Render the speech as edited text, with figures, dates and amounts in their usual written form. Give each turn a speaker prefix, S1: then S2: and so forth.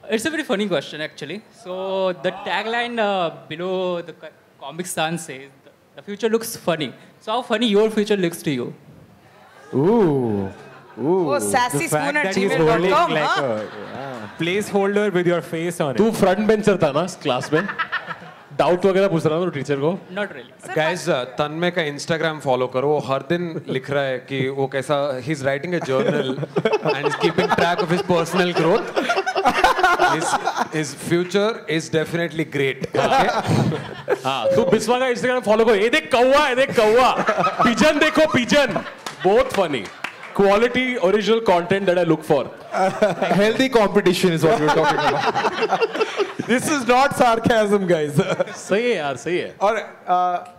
S1: It's a very funny question, actually. So the tagline below the Comic Sans says, "The future looks funny." So how funny your future looks to you?
S2: Ooh. Ooh.
S3: Oh, sassyspoon at
S4: he's holding
S3: gmail.com,
S4: like
S3: huh?
S4: a placeholder with your face on it.
S2: तू front bencher था ना class में? Doubt वगैरह पूछ रहा था teacher को?
S1: Not really.
S5: Guys, तन्मय का Instagram फॉलो करो. वो हर दिन लिख रहा है कि वो कैसा he's writing a journal and is keeping track of his personal growth. His future is definitely great. Okay?
S2: हाँ, तू बिस्वा का Instagram फॉलो करो. ये देख कौवा. पिजन देखो पिजन. बहुत funny. Quality original content that I look for.
S6: Healthy competition is what we're talking about.
S7: This is not sarcasm, guys.
S2: सही है यार, सही है.
S7: और